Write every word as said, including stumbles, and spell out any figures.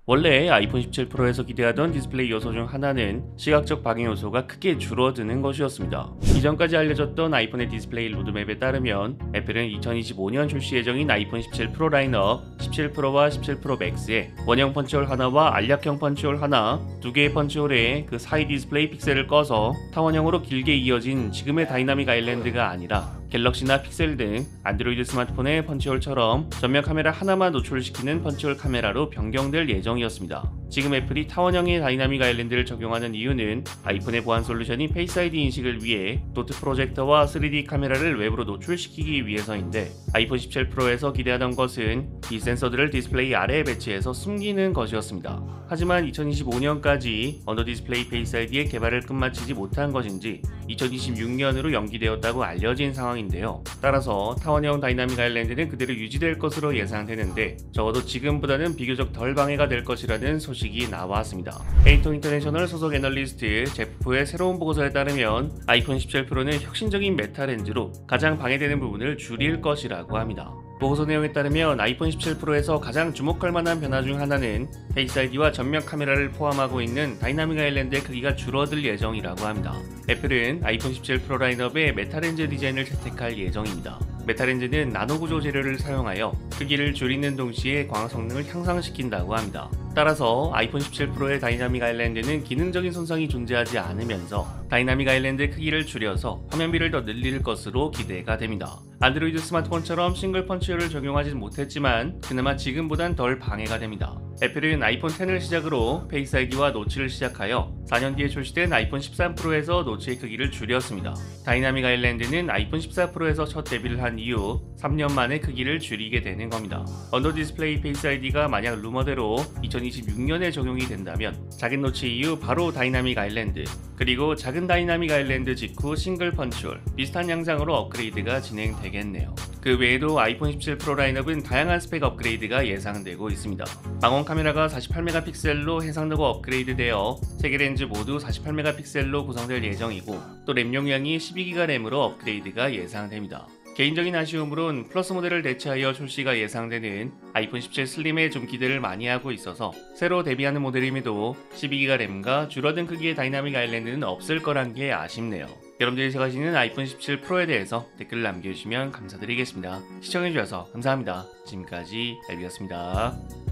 원래 아이폰 십칠 프로에서 기대하던 디스플레이 요소 중 하나는 시각적 방해 요소가 크게 줄어드는 것이었습니다. 이전까지 알려졌던 아이폰의 디스플레이 로드맵에 따르면 애플은 이천이십오 년 출시 예정인 아이폰 십칠 프로 라인업, 십칠 프로와 십칠 프로 맥스에 원형 펀치홀 하나와 알약형 펀치홀 하나, 두 개의 펀치홀에 그 사이 디스플레이 픽셀을 꺼서 타원형으로 길게 이어진 지금의 다이나믹 아일랜드가 아니라 갤럭시나 픽셀 등 안드로이드 스마트폰의 펀치홀처럼 전면 카메라 하나만 노출시키는 펀치홀 카메라로 변경될 예정이었습니다. 지금 애플이 타원형의 다이나믹 아일랜드를 적용하는 이유는 아이폰의 보안 솔루션인 페이스 아이디 인식을 위해 도트 프로젝터와 쓰리디 카메라를 외부로 노출시키기 위해서인데, 아이폰 십칠 프로에서 기대하던 것은 이 센서들을 디스플레이 아래에 배치해서 숨기는 것이었습니다. 하지만 이천이십오 년까지 언더 디스플레이 페이스 아이디의 개발을 끝마치지 못한 것인지 이천이십육 년으로 연기되었다고 알려진 상황인데요. 따라서 타원형 다이나믹 아일랜드는 그대로 유지될 것으로 예상되는데, 적어도 지금보다는 비교적 덜 방해가 될 것이라는 소식이 나왔습니다. 에이토 인터내셔널 소속 애널리스트 제프의 새로운 보고서에 따르면 아이폰 십칠 프로는 혁신적인 메타 렌즈로 가장 방해되는 부분을 줄일 것이라고 합니다. 보고서 내용에 따르면 아이폰 십칠 프로에서 가장 주목할 만한 변화 중 하나는 페이스 아이디와 전면 카메라를 포함하고 있는 다이나믹 아일랜드의 크기가 줄어들 예정이라고 합니다. 애플은 아이폰 십칠 프로 라인업에 메타렌즈 디자인을 채택할 예정입니다. 메타렌즈는 나노 구조 재료를 사용하여 크기를 줄이는 동시에 광학 성능을 향상시킨다고 합니다. 따라서 아이폰 십칠 프로의 다이나믹 아일랜드는 기능적인 손상이 존재하지 않으면서 다이나믹 아일랜드 크기를 줄여서 화면비를 더 늘릴 것으로 기대가 됩니다. 안드로이드 스마트폰처럼 싱글 펀치홀을 적용하지 못했지만 그나마 지금보단 덜 방해가 됩니다. 애플은 아이폰 텐을 시작으로 페이스 아이디와 노치를 시작하여 사 년 뒤에 출시된 아이폰 십삼 프로에서 노치의 크기를 줄였습니다. 다이나믹 아일랜드는 아이폰 십사 프로에서 첫 데뷔를 한 이후 삼 년 만에 크기를 줄이게 되는 겁니다. 언더 디스플레이 페이스 아이디가 만약 루머대로 이천이십육 년에 적용이 된다면 작은 노치 이후 바로 다이나믹 아일랜드, 그리고 작은 다이나믹 아일랜드 직후 싱글 펀치홀, 비슷한 양상으로 업그레이드가 진행되겠네요. 그 외에도 아이폰 십칠 프로 라인업은 다양한 스펙 업그레이드가 예상되고 있습니다. 망원 카메라가 사십팔 메가픽셀로 해상도가 업그레이드되어 세 개 렌즈 모두 사십팔 메가픽셀로 구성될 예정이고, 또 램 용량이 십이 기가 램으로 업그레이드가 예상됩니다. 개인적인 아쉬움으론 플러스 모델을 대체하여 출시가 예상되는 아이폰 십칠 슬림에 좀 기대를 많이 하고 있어서 새로 데뷔하는 모델임에도 십이 기가 램과 줄어든 크기의 다이나믹 아일랜드는 없을 거란 게 아쉽네요. 여러분들이 생각하시는 아이폰 십칠 프로에 대해서 댓글을 남겨주시면 감사드리겠습니다. 시청해주셔서 감사합니다. 지금까지 엘비였습니다.